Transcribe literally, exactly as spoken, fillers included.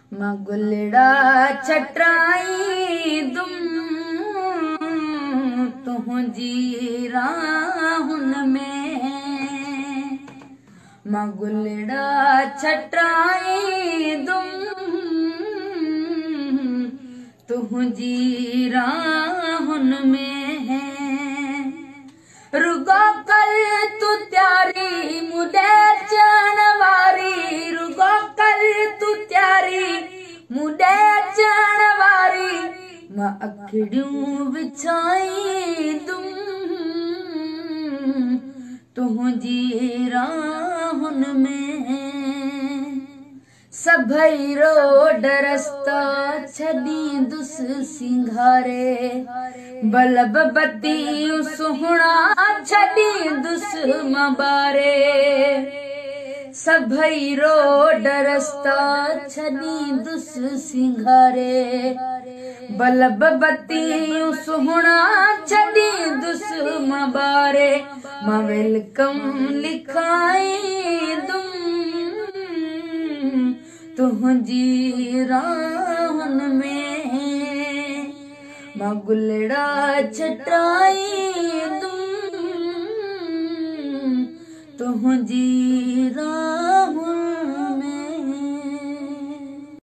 मां गुलड़ा छटाई दुम तुंहिंजी राहुन में। मां गुलड़ा छटाई दुम तुंहिंजी राहुन में। रुगो कर तू त्यारी मुडे अचण वारी, रुगो कर तू त्यारी मुडे अचण वारी। मां अखड़ियूं विछाई दुम तुंहिंजी राहुन में। सभई रोड रस्ता छॾी दुस सिंगारे, बल्ब बत्तियूं सुहिणा छॾी दुस मां ॿारे। सभई रोड रस्ता छॾी दुस सिंगारे, बल्ब बत्तियूं सुहिणा छॾी दुस मां ॿारे। मां वेलकम लिखाई दुम तुंहिंजी राहुन में। मां गुलड़ा छटाई दुम तुंहिंजी